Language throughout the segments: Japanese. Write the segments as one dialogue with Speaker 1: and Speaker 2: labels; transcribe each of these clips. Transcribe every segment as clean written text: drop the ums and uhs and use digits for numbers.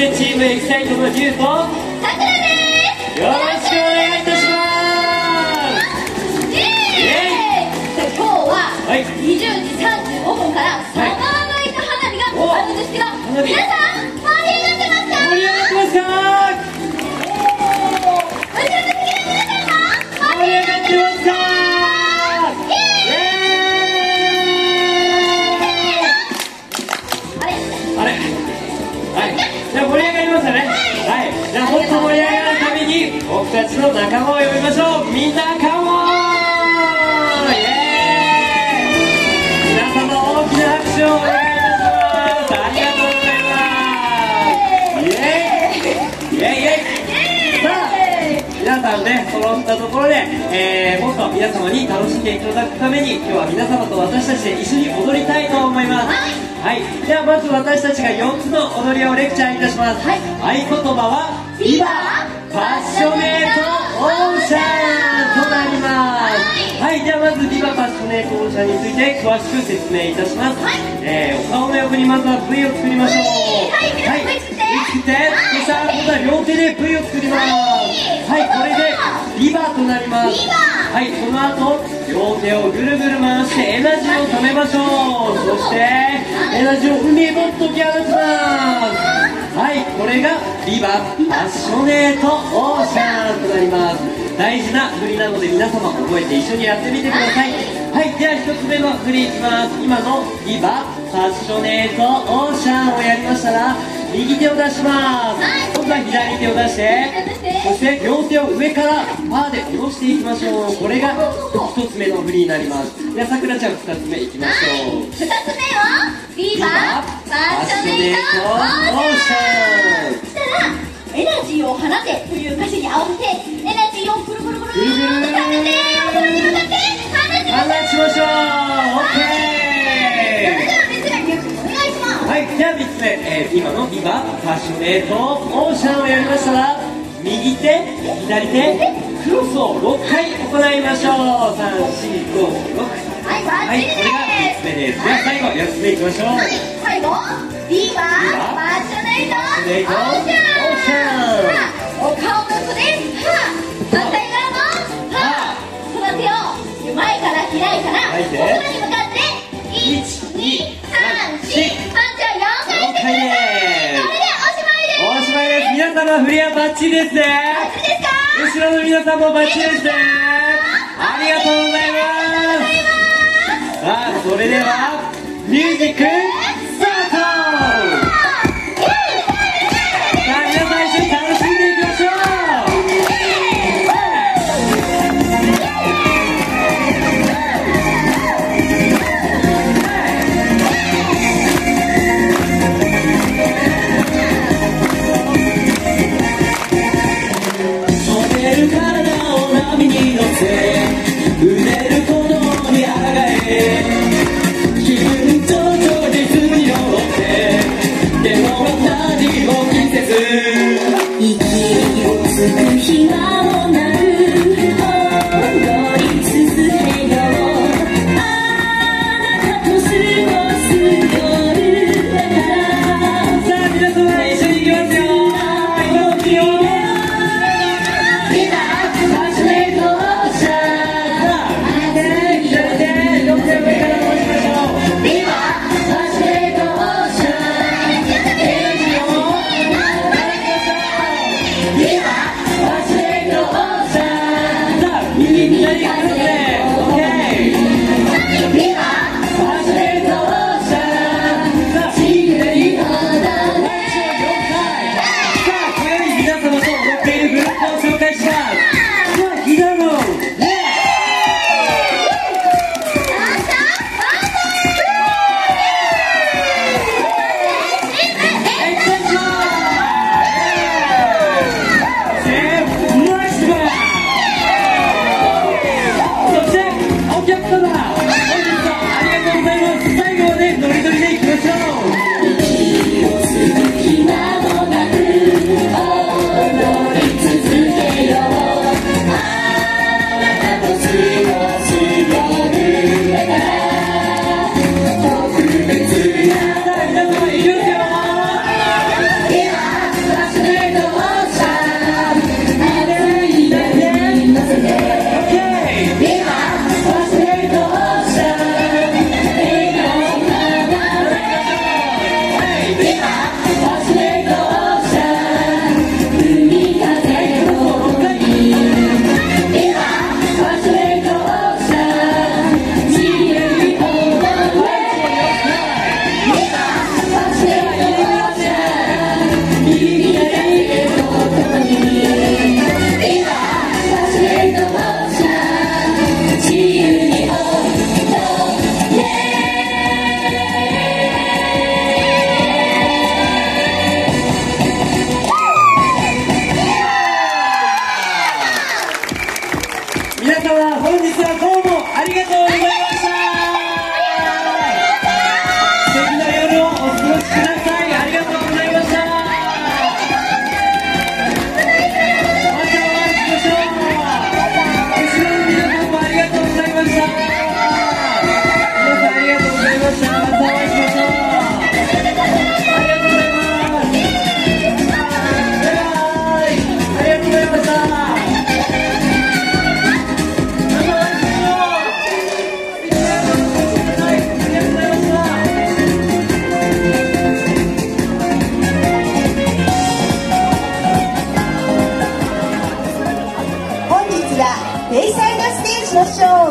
Speaker 1: してチームエキサイトのジューと
Speaker 2: さくらです。
Speaker 1: よろしくお願いいたします。
Speaker 2: イエーイ。今日は
Speaker 1: はい
Speaker 2: 20時35分からサマーナイト花火があるんですけど、
Speaker 1: 花火
Speaker 2: 皆さん盛り上がってますか？
Speaker 1: 盛り上がってますか？
Speaker 2: 後ろの席の皆さんも
Speaker 1: 盛り上がってますか？あれはい、じゃあ盛り上がりましたね。はい、じゃあもっと盛り上がるために僕たちの仲間を呼びましょう。みんなカモン。イエーイ。皆様大きな拍手をお願いいたします。ありがとうございます。イエーイイエーイイエーイ。さあ皆さんね、揃ったところで、もっと皆様に楽しんでいただくために今日は皆様と私たちで一緒に踊りたいと思います。はい、ではまず私たちが4つの踊りをレクチャーいたします。合言葉はビバパッショネートオーシャンとなります。はい、ではまずビバパッショネートオーシャンについて詳しく説明いたします。お顔の横にまずは V を作りましょう。
Speaker 2: はい、皆さん V 作って、
Speaker 1: そして今度は両手で V を作ります。はい、これでビバとなります。はい、この後両手をぐるぐる回してエナジーをためましょう。そしてエナジーを海へどっと解き放ちます。はい、これがビバパッショネートオーシャンとなります。大事な振りなので皆様覚えて一緒にやってみてください。はい、では1つ目の振りいきます。今のビバパッショネートオーシャンをやりましたら右手を出します。今度は左手を出して、そして両手を上からパーで下ろしていきましょう。これが1つ目の振りになります。ではさくらちゃん2つ目いきましょう。
Speaker 2: 2つ目はビバパッショネートオーシャン。そしたらエナジーを放てという歌詞に合わせてエナジーをぐるぐるぐるぐるっとかけてお空に向かって放ちましょう。
Speaker 1: OK。はい、じゃあ3つ目、今のビバパッショネートオーシャンをやりましたら右手左手クロスを6回行いましょう。3、4、5、6。はい、これが3つ目です。では最後4つ目いきましょう。
Speaker 2: 最後ビバパッショネートオーシャン。お顔の横で反対側もその手を前から開いたらお空に向かって1、2、3、4、これでおしまいです。
Speaker 1: おしまいです。皆様振りはバッチリですね。後ろの皆さんもバッチリですね。ありがとうございます。さあそれではミュージックスタート。さあ皆さん一緒に楽しんでいきましょう。
Speaker 2: Yeah!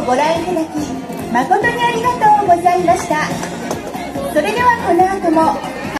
Speaker 3: をご覧いただき誠にありがとうございました。それではこの後も